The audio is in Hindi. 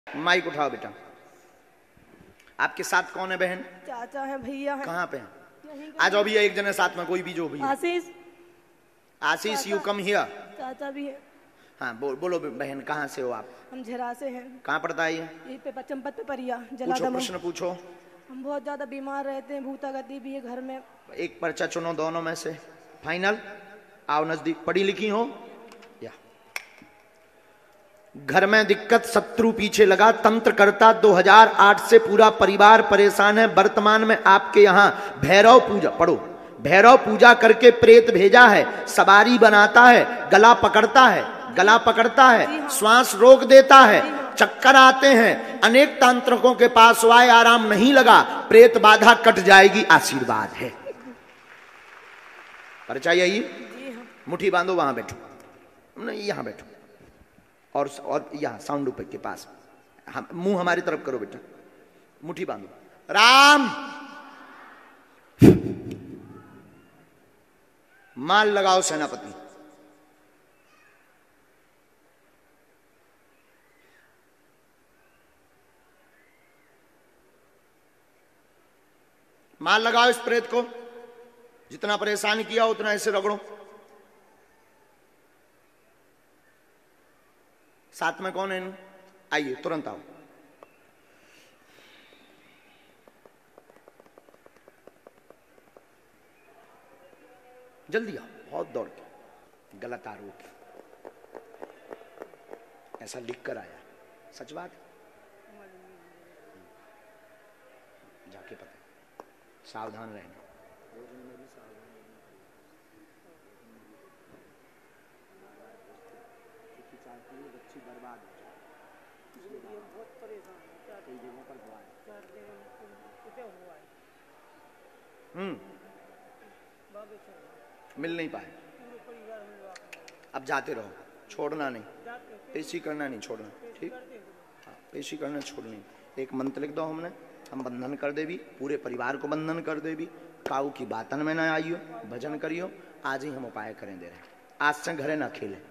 माइक उठाओ बेटा। आपके साथ कौन है बहन? चाचा है, भैया है। कहाँ पे हैं? आ जाओ भैया, एक जने साथ में, कोई भी जो भी। Ashish. Ashish, you come here. चाचा भी है। हाँ बोलो बहन, कहाँ से हो आप? हम झेरा से हैं। कहाँ पड़ता है ये? पे चंपत पे परिया पूछो, जलादम। प्रश्न पूछो। हम बहुत ज्यादा बीमार रहते हैं, भूतागति भी है घर में। एक पर्चा चुनो दोनों में से, फाइनल। आओ नजदीक। पढ़ी लिखी हो या? घर में दिक्कत, शत्रु पीछे लगा, तंत्र करता 2008 से पूरा परिवार परेशान है। वर्तमान में आपके यहाँ भैरव पूजा, पढ़ो, भैरव पूजा करके प्रेत भेजा है, सवारी बनाता है, गला पकड़ता है, गला पकड़ता है, श्वास रोक देता है, चक्कर आते हैं। अनेक तांत्रिकों के पास आए, आराम नहीं लगा, प्रेत बाधा कट जाएगी, आशीर्वाद है। परिचय यही। मुट्ठी बांधो, वहां बैठो, नहीं यहां बैठो, और यहां साउंड ऊपर के पास, मुंह हमारी तरफ करो बेटा, मुट्ठी बांधो। राम, माल लगाओ सेनापति। माल लगाओ इस प्रेत को, जितना परेशान किया उतना ऐसे रगड़ो। साथ में कौन है? आइए तुरंत आओ। जल्दी आओ, बहुत दौड़ के। गलत आरोप, ऐसा लिख कर आया, सच बात जाके पता, सावधान रहना। बच्ची बर्बाद बहुत परेशान है, कई जगहों पर हुआ है। मिल नहीं पाए, अब जाते रहो, छोड़ना नहीं, पेशी करना नहीं छोड़ना, ठीक? हाँ, पेशी करना छोड़नी। एक मंत्र लिख दो हमने, हम बंधन कर देवी, पूरे परिवार को बंधन कर देवी। काऊ की बातन में ना आइयो, भजन करियो। आज ही हम उपाय करें दे रहे हैं, आज से घरे ना खेले।